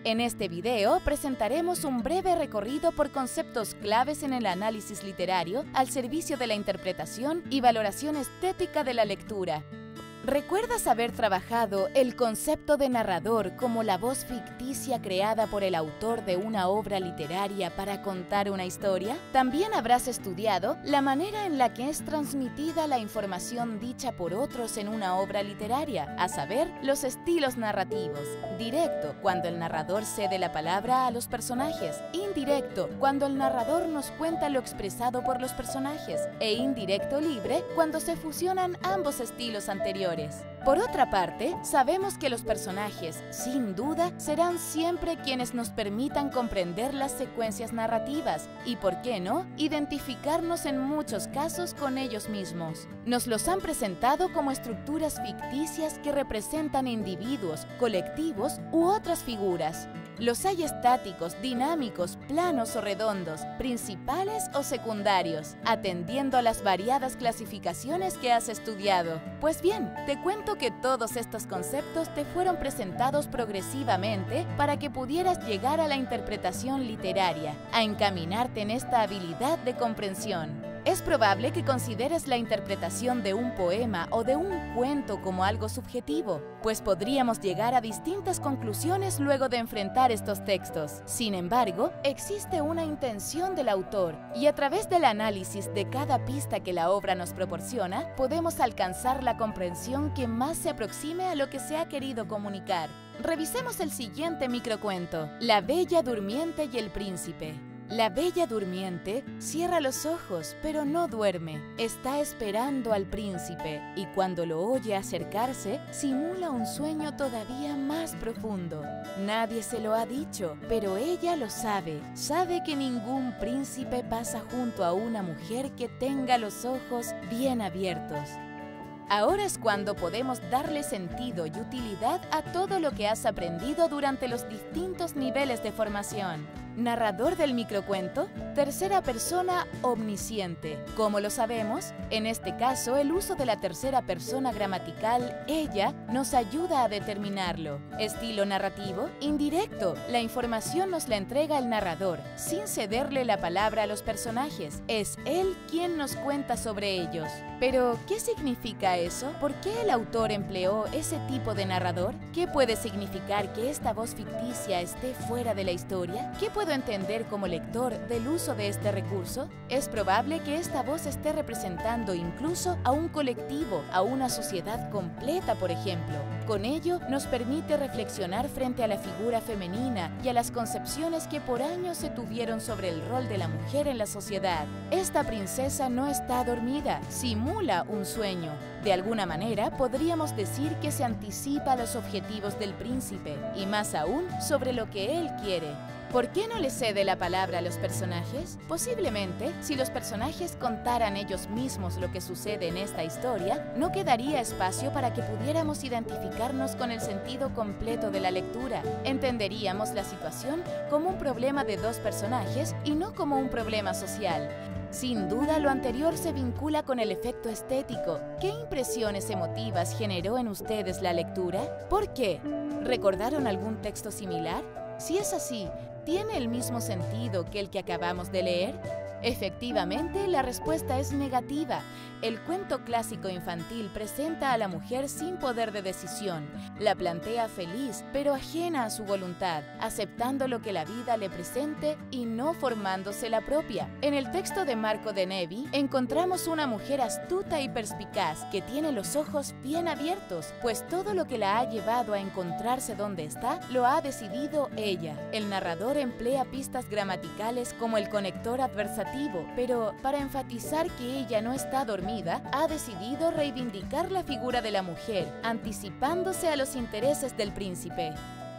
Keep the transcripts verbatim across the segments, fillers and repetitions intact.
En este video presentaremos un breve recorrido por conceptos claves en el análisis literario al servicio de la interpretación y valoración estética de la lectura. ¿Recuerdas haber trabajado el concepto de narrador como la voz ficticia creada por el autor de una obra literaria para contar una historia? También habrás estudiado la manera en la que es transmitida la información dicha por otros en una obra literaria, a saber, los estilos narrativos. Directo, cuando el narrador cede la palabra a los personajes. Indirecto, cuando el narrador nos cuenta lo expresado por los personajes. E indirecto libre, cuando se fusionan ambos estilos anteriores. Por otra parte, sabemos que los personajes, sin duda, serán siempre quienes nos permitan comprender las secuencias narrativas y, por qué no, identificarnos en muchos casos con ellos mismos. Nos los han presentado como estructuras ficticias que representan individuos, colectivos u otras figuras. Los hay estáticos, dinámicos, planos o redondos, principales o secundarios, atendiendo a las variadas clasificaciones que has estudiado. Pues bien, te cuento que todos estos conceptos te fueron presentados progresivamente para que pudieras llegar a la interpretación literaria, a encaminarte en esta habilidad de comprensión. Es probable que consideres la interpretación de un poema o de un cuento como algo subjetivo, pues podríamos llegar a distintas conclusiones luego de enfrentar estos textos. Sin embargo, existe una intención del autor y a través del análisis de cada pista que la obra nos proporciona, podemos alcanzar la comprensión que más se aproxime a lo que se ha querido comunicar. Revisemos el siguiente microcuento: La Bella Durmiente y el Príncipe. La Bella Durmiente cierra los ojos, pero no duerme. Está esperando al príncipe y cuando lo oye acercarse, simula un sueño todavía más profundo. Nadie se lo ha dicho, pero ella lo sabe. Sabe que ningún príncipe pasa junto a una mujer que tenga los ojos bien abiertos. Ahora es cuando podemos darle sentido y utilidad a todo lo que has aprendido durante los distintos niveles de formación. Narrador del microcuento, tercera persona omnisciente. ¿Cómo lo sabemos? En este caso, el uso de la tercera persona gramatical, ella, nos ayuda a determinarlo. Estilo narrativo, indirecto. La información nos la entrega el narrador, sin cederle la palabra a los personajes. Es él quien nos cuenta sobre ellos. Pero, ¿qué significa eso? ¿Por qué el autor empleó ese tipo de narrador? ¿Qué puede significar que esta voz ficticia esté fuera de la historia? ¿Qué puedo entender como lector del uso de este recurso? Es probable que esta voz esté representando incluso a un colectivo, a una sociedad completa, por ejemplo. Con ello, nos permite reflexionar frente a la figura femenina y a las concepciones que por años se tuvieron sobre el rol de la mujer en la sociedad. Esta princesa no está dormida, simula un sueño. De alguna manera, podríamos decir que se anticipa a los objetivos del príncipe, y más aún, sobre lo que él quiere. ¿Por qué no le cede la palabra a los personajes? Posiblemente, si los personajes contaran ellos mismos lo que sucede en esta historia, no quedaría espacio para que pudiéramos identificarnos con el sentido completo de la lectura. Entenderíamos la situación como un problema de dos personajes y no como un problema social. Sin duda, lo anterior se vincula con el efecto estético. ¿Qué impresiones emotivas generó en ustedes la lectura? ¿Por qué? ¿Recordaron algún texto similar? Si es así, ¿tiene el mismo sentido que el que acabamos de leer? Efectivamente, la respuesta es negativa. El cuento clásico infantil presenta a la mujer sin poder de decisión. La plantea feliz, pero ajena a su voluntad, aceptando lo que la vida le presente y no formándose la propia. En el texto de Marco de Nevi, encontramos una mujer astuta y perspicaz que tiene los ojos bien abiertos, pues todo lo que la ha llevado a encontrarse donde está, lo ha decidido ella. El narrador emplea pistas gramaticales como el conector adversativo, pero para enfatizar que ella no está dormida, ha decidido reivindicar la figura de la mujer, anticipándose a los intereses del príncipe.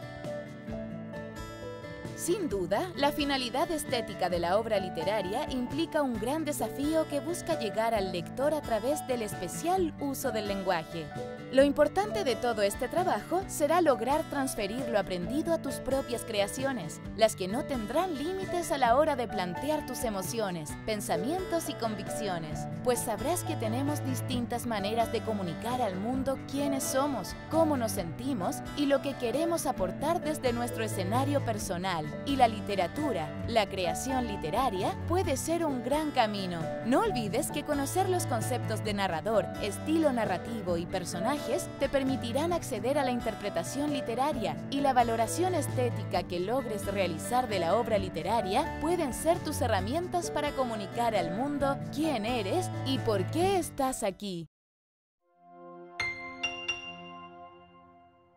Sin duda, la finalidad estética de la obra literaria implica un gran desafío que busca llegar al lector a través del especial uso del lenguaje. Lo importante de todo este trabajo será lograr transferir lo aprendido a tus propias creaciones, las que no tendrán límites a la hora de plantear tus emociones, pensamientos y convicciones, pues sabrás que tenemos distintas maneras de comunicar al mundo quiénes somos, cómo nos sentimos y lo que queremos aportar desde nuestro escenario personal. Y la literatura, la creación literaria, puede ser un gran camino. No olvides que conocer los conceptos de narrador, estilo narrativo y personaje te permitirán acceder a la interpretación literaria, y la valoración estética que logres realizar de la obra literaria pueden ser tus herramientas para comunicar al mundo quién eres y por qué estás aquí.